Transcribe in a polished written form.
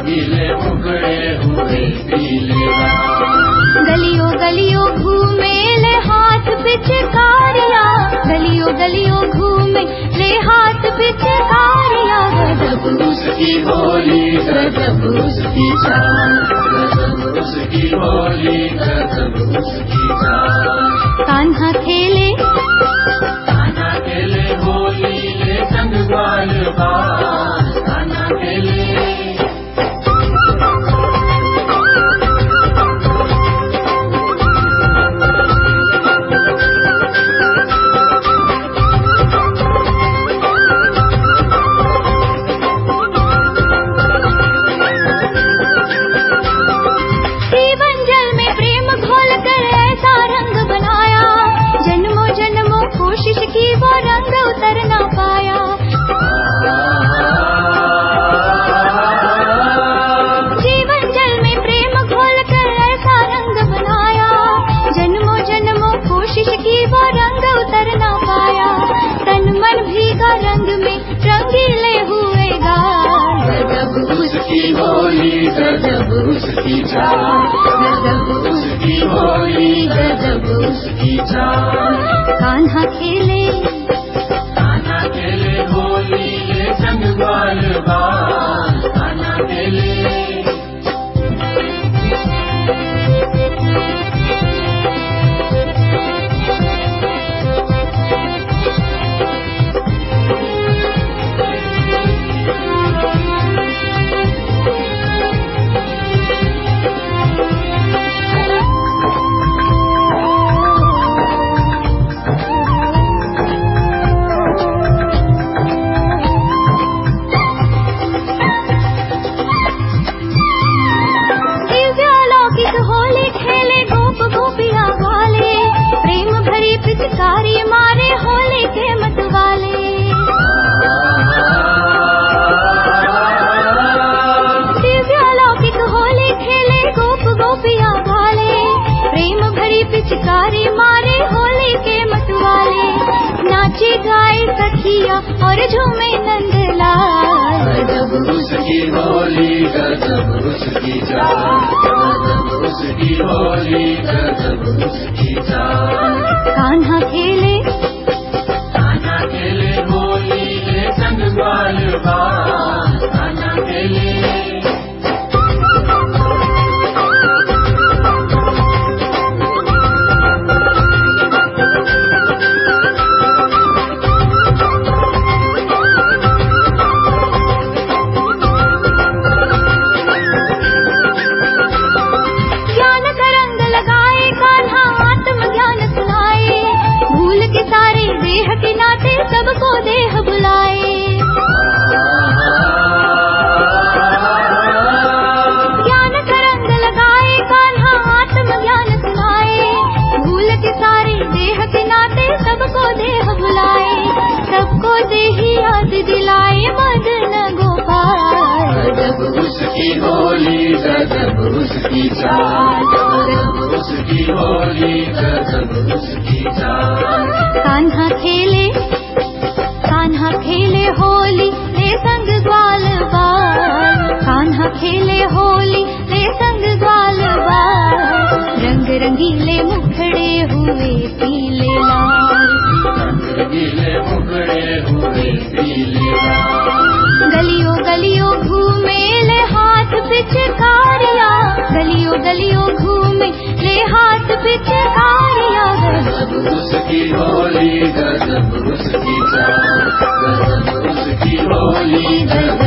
रंगीले मुखड़े हुए पीले गलियों गलियों घूमे ले हाथ पिचकारिया, गलियों गलियों घूमे ले हाथ पिचकारिया। गजब उसकी होली गजब उसकी चाल, गजब उसकी होली गजब उसकी चाल। कान्हा खेले होली ले संग ग्वाल बाल, कान्हा खेले। गजब उसकी चाल, गजब उसकी होली गजब उसकी चाल। कान्हा खेले होली ले संग ग्वाल बाल, कान्हा खेले। पिचकारी मारे होली के मतवाले, दिव्यालौकिक होली खेले गोप गोपिया वाले, प्रेम भरी पिचकारी मारे होली के मतवाले। नाचे गाए सखिया और झूमे नंदलाल, गजब उसकी होली गजब उसकी चाल, गजब उसकी होली गजब उसकी चाल। कान्हा खेले होली ले संग ग्वाल बाल, कान्हा खेले। सबको देह बुलाए, ज्ञान का रंग लगाए कान्हा आत्म ज्ञान सुनाए। भूल के सारे देह के नाते सबको देह बुलाए, सबको देही याद दिलाए मदन गोपाल। गजब उसकी होली गजब उसकी चाल, गजब उसकी होली गजब उसकी चाल। कान्हा खेले होली ले संग ग्वाल बाल, कान्हा खेले होली ले संग ग्वाल बाल। रंग रंगीले मुखड़े हुए पीले लाल, रंग रंगीले मुखड़े हुए पीले लाल। गलियों गलियों घूमे ले हाथ पिचकारिया, गलियों गलियों घूमे ले हाथ पिचकारिया। गजब उसकी होली गजब उसकी चाल, गजब उसकी होली गजब